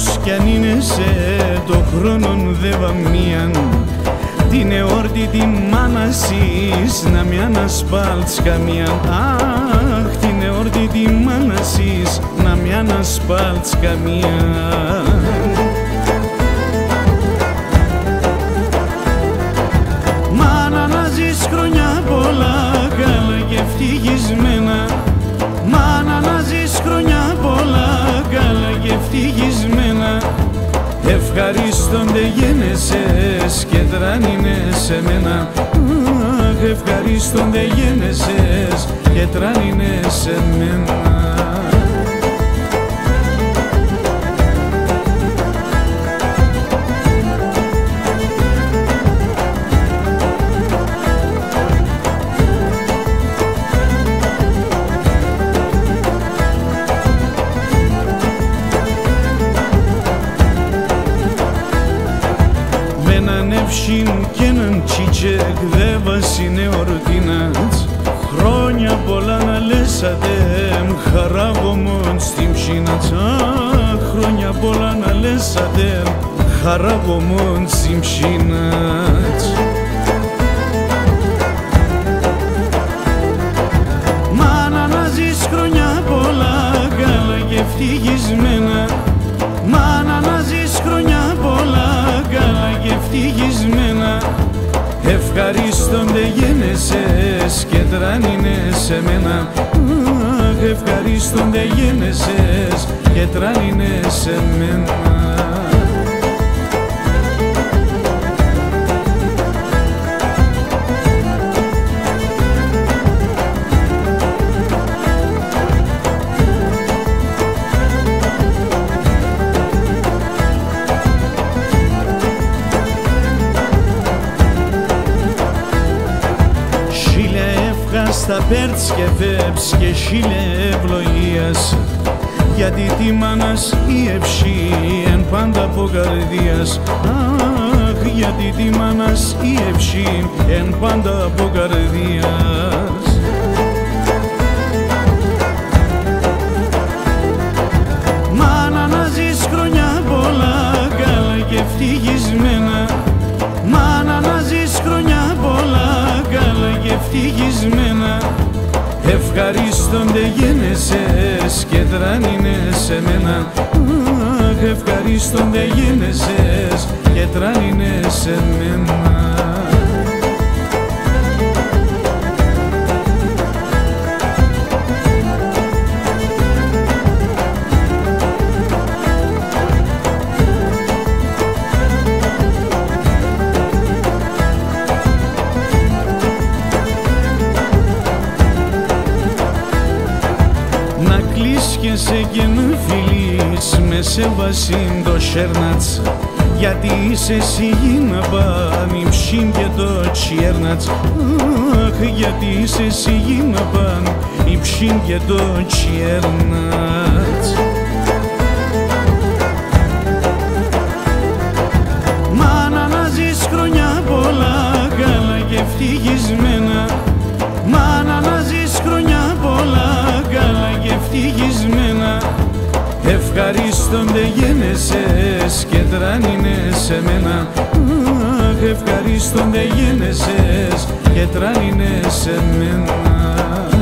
Όσο κι αν είναι σε το χρόνον δε βαμίαν την εόρτη τη μάνασης να μη ανασπάλτς καμίαν. Αχ, την εόρτη τη μάνασης να μη ανασπάλτς καμίαν. Μάνα να ζεις χρόνια πολλά καλά και ευτυχισμένα. Μάνα να ζεις χρόνια πολλά καλά και ευτυχισμένα. Ευχαρίστονται γένεσες και τράνινε σε μένα. Αχ, ευχαρίστονται γένεσες και τράνινε σε μένα. Εύσιν κι έναν τσίτσεκ δε βασινε ορτίνας. Χρόνια πολλά να λέσατε χαράγωμον στην ψήνατς. Χρόνια πολλά να λέσατε χαράγωμον στην ψήνατς. Μάνα να ζεις χρόνια πολλά καλά και ευτυχισμένα. Μάνα να ζεις χρόνια πολλά καλά και ευτυχισμένα. Ευχαρίστονται γένεσες και τράνινε σε μένα. Αχ, ευχαρίστονται γένεσες και τράνινε σε μένα. Στα πέρτς και φέψ και χίλια ευλογίας, γιατί τη μάνας η ευσύ εν πάντα από καρδίας. Αχ, γιατί τη μάνας η ευσύ εν πάντα από καρδίας. Μάνα να ζεις χρόνια πολλά καλά και ευτυχισμένα. Μάνα να ζεις χρόνια πολλά καλά και ευτυχισμένα. Ευχαρίστονται γένεσες και τράνινε σε μένα. Αχ, ευχαρίστονται γένεσες και τράνινε σε μένα. Και σε καινού φιλείς με σεβασίν το σέρνατς, γιατί είσαι εσύ να πάνε ψήν και το τσιέρνατς. Αχ, γιατί είσαι εσύ να πάνε ψήν και το τσιέρνατς. Μάνα να ζεις χρόνια πολλά καλά και ευτυχισμένα. Μάνα να ζεις χρόνια πολλά καλά και ευτυχισμένα. Ευχαρίστονται γένεσες και τράνινε σε μένα. Αχ, ευχαρίστονται γένεσες και τράνινε σε μένα.